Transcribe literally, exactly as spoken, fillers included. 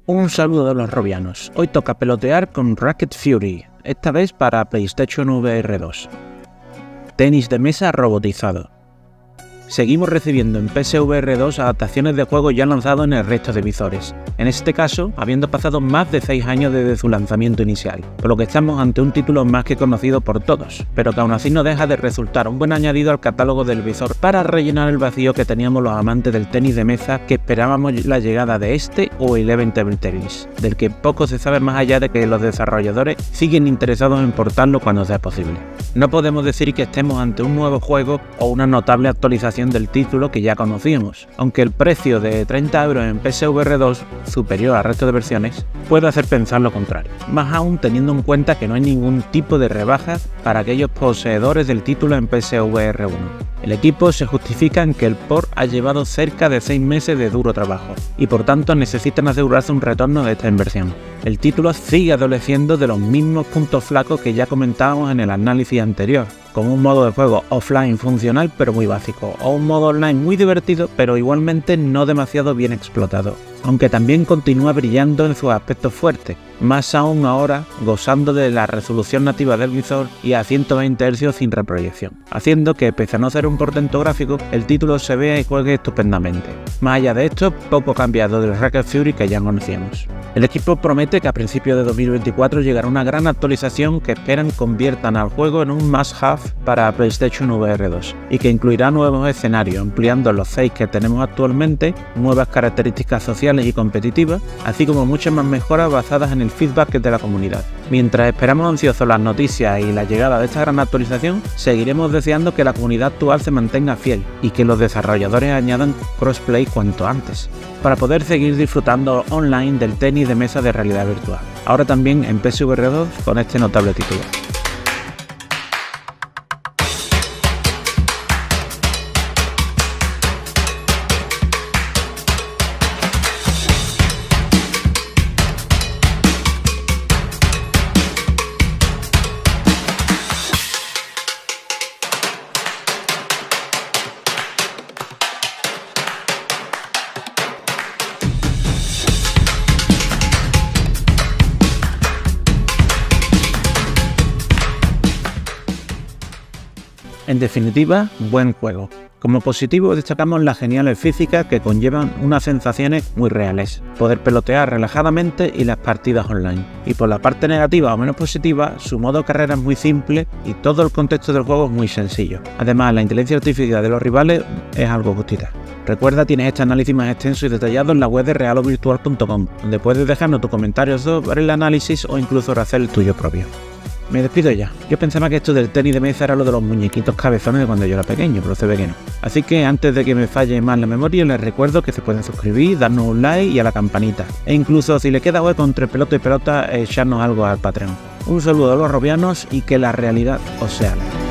Un saludo de los robianos. Hoy toca pelotear con Racket Fury, esta vez para PlayStation V R dos. Tenis de mesa robotizado. Seguimos recibiendo en P S V R dos adaptaciones de juegos ya lanzados en el resto de visores, en este caso habiendo pasado más de seis años desde su lanzamiento inicial, por lo que estamos ante un título más que conocido por todos, pero que aún así no deja de resultar un buen añadido al catálogo del visor para rellenar el vacío que teníamos los amantes del tenis de mesa que esperábamos la llegada de este o Eleven Table Tennis, del que poco se sabe más allá de que los desarrolladores siguen interesados en portarlo cuando sea posible. No podemos decir que estemos ante un nuevo juego o una notable actualización del título que ya conocíamos, aunque el precio de treinta euros en P S V R dos, superior al resto de versiones, puede hacer pensar lo contrario, más aún teniendo en cuenta que no hay ningún tipo de rebaja para aquellos poseedores del título en P S V R uno. El equipo se justifica en que el port ha llevado cerca de seis meses de duro trabajo, y por tanto necesitan asegurarse un retorno de esta inversión. El título sigue adoleciendo de los mismos puntos flacos que ya comentábamos en el análisis anterior, con un modo de juego offline funcional pero muy básico, o un modo online muy divertido pero igualmente no demasiado bien explotado, aunque también continúa brillando en sus aspectos fuertes, más aún ahora gozando de la resolución nativa del visor y a ciento veinte hercios sin reproyección, haciendo que pese a no ser un portento gráfico, el título se vea y juegue estupendamente. Más allá de esto, poco cambiado del Racket Fury que ya conocíamos. El equipo promete que a principios de dos mil veinticuatro llegará una gran actualización que esperan conviertan al juego en un must-have para PlayStation V R dos y que incluirá nuevos escenarios, ampliando los seis que tenemos actualmente, nuevas características sociales y competitivas, así como muchas más mejoras basadas en el feedback de la comunidad. Mientras esperamos ansiosos las noticias y la llegada de esta gran actualización, seguiremos deseando que la comunidad actual se mantenga fiel y que los desarrolladores añadan crossplay cuanto antes, para poder seguir disfrutando online del tenis de mesa de realidad virtual, ahora también en P S V R dos con este notable título. En definitiva, buen juego. Como positivo destacamos las geniales físicas que conllevan unas sensaciones muy reales, poder pelotear relajadamente y las partidas online. Y por la parte negativa o menos positiva, su modo carrera es muy simple y todo el contexto del juego es muy sencillo. Además, la inteligencia artificial de los rivales es algo justita. Recuerda, tienes este análisis más extenso y detallado en la web de realo virtual punto com, donde puedes dejarnos tus comentarios sobre el análisis o incluso hacer el tuyo propio. Me despido ya. Yo pensaba que esto del tenis de mesa era lo de los muñequitos cabezones de cuando yo era pequeño, pero se ve que no. Así que antes de que me falle más la memoria, les recuerdo que se pueden suscribir, darnos un like y a la campanita. E incluso si le queda hueco entre pelota y pelota, echarnos algo al Patreon. Un saludo a los robianos y que la realidad os sea la